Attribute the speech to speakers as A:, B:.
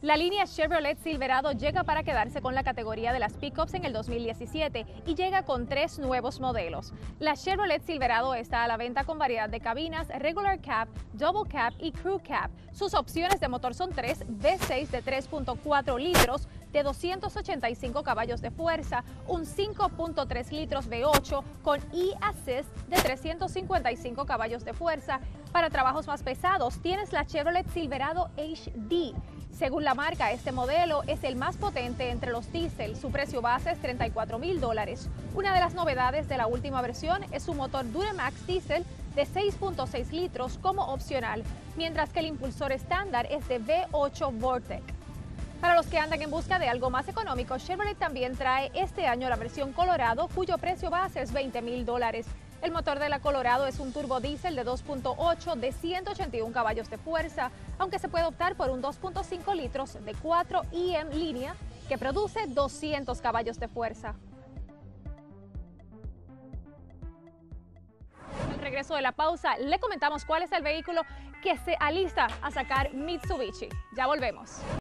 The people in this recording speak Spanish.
A: La línea Chevrolet Silverado llega para quedarse con la categoría de las pickups en el 2017 y llega con 3 nuevos modelos. La Chevrolet Silverado está a la venta con variedad de cabinas, Regular Cab, Double Cab y Crew Cab. Sus opciones de motor son 3 V6 de 3.4 litros, de 285 caballos de fuerza, un 5.3 litros V8 con e-Assist de 355 caballos de fuerza. Para trabajos más pesados tienes la Chevrolet Silverado HD. Según la marca, este modelo es el más potente entre los diésel. Su precio base es $34,000. Una de las novedades de la última versión es su motor Duramax Diesel de 6.6 litros como opcional, mientras que el impulsor estándar es de V8 Vortec. Para los que andan en busca de algo más económico, Chevrolet también trae este año la versión Colorado, cuyo precio base es $20,000. El motor de la Colorado es un turbo diésel de 2.8 de 181 caballos de fuerza, aunque se puede optar por un 2.5 litros de 4 IM línea que produce 200 caballos de fuerza. Al regreso de la pausa, le comentamos cuál es el vehículo que se alista a sacar Mitsubishi. Ya volvemos.